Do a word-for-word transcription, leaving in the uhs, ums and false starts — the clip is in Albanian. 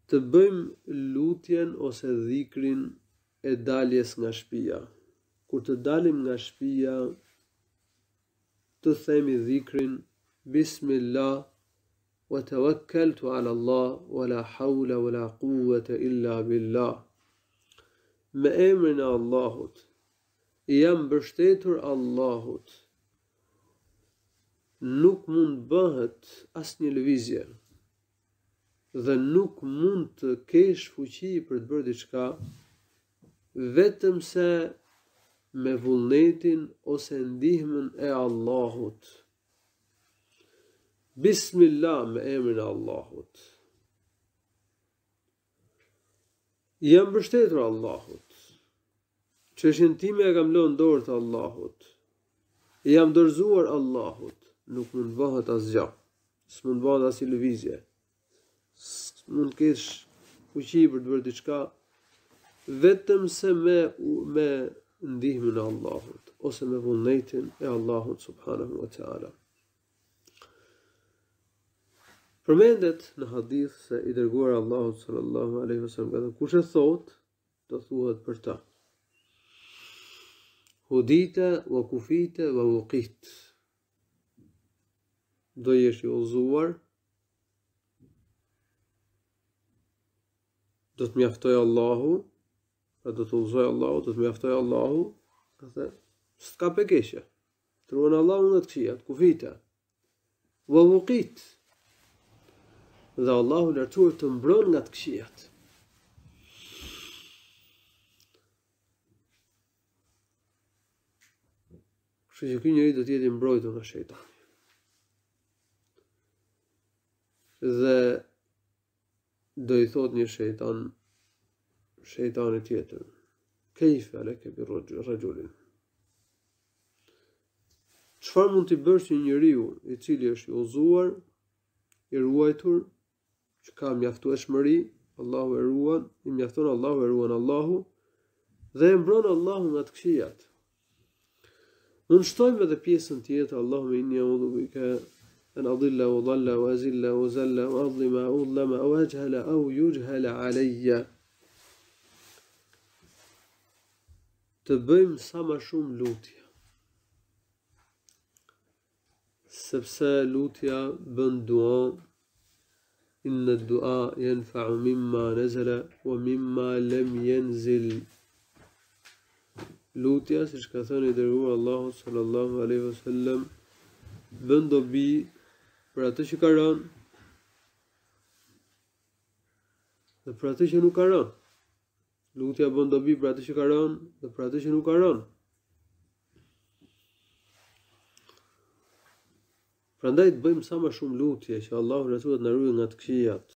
të bëjmë lutjen ose dhikrin e daljes nga shtëpia. Kur të dalim nga shtëpia, të themi dhikrin Bismillah wa tawakkaltu ala Allah wa la hawla wa la quwwata illa billah. Me emrin e Allahut, jam mbështetur Allahut. Nuk mund bëhet asnjë lëvizje dhe nuk mund të kesh fuqi për të bërë diçka vetëm se me vullnetin ose ndihmën e Allahut. Bismillah, me emrin e Allahut. Jam mbështetur Allahut. Çështjen time e kam lënë dorë të Allahut. Jam dorëzuar Allahut. Nuk mund bëhet asgjë. S'mund bëhet asnjë lëvizje. S'mund kesh fuqi për të bërë diçka vetëm se me me ndihmën e Allahut ose me vullnetin e Allahut subhanahu wa taala. Përmendet në hadith se i dërguar Allahut sallallahu alaihi wasallam ka thënë kush e thot, do thuhet për ta. Hudita wa kufita wa wuqit. Do jesh i udhëzuar, do të mjaftoj Allahu, pra do të udhëzoj Allahu, do të mjaftoj Allahu, atë s'ka pe keqe. Truan Allahu nga të këqijat, kufita. Wa wuqit. Dhe Allahu lartuar të mbron nga të këqijat. Kështu që ky njeri do të jetë i mbrojtur nga shejtani. Dhe do i thot një shejtan, shejtani tjetër, kejfe aleke bi rajulin. Çfarë mund t'i bësh një njeriu i cili është i udhëzuar, i ruajtur, që ka mjaftueshmëri, Allahu e ruan, i mjafton Allahu, e ruan Allahu, dhe e mbron Allahu nga të këqijat. Mund shtojmë edhe pjesën tjetër, Allahumma inni a'udhu bika an adilla wa dhalla wa azilla wa zalla wa adlima wa udlama wa ajhala au yujhala alayya. Të bëjmë sa më shumë lutje. Sepse lutja bën dua, inna ad-du'a yanfa'u mimma nazala wa mimma lam yanzil. Lutja, siç ka thënë i dërguar Allahu sallallahu alaihi wasallam, bën dobi për atë që ka rënë dhe për atë që nuk ka rënë. Lutja bën dobi për atë që ka rënë dhe për atë që nuk ka rënë. Prandaj të bëjmë sa më shumë lutje që Allahu na ruaj nga të këqijat.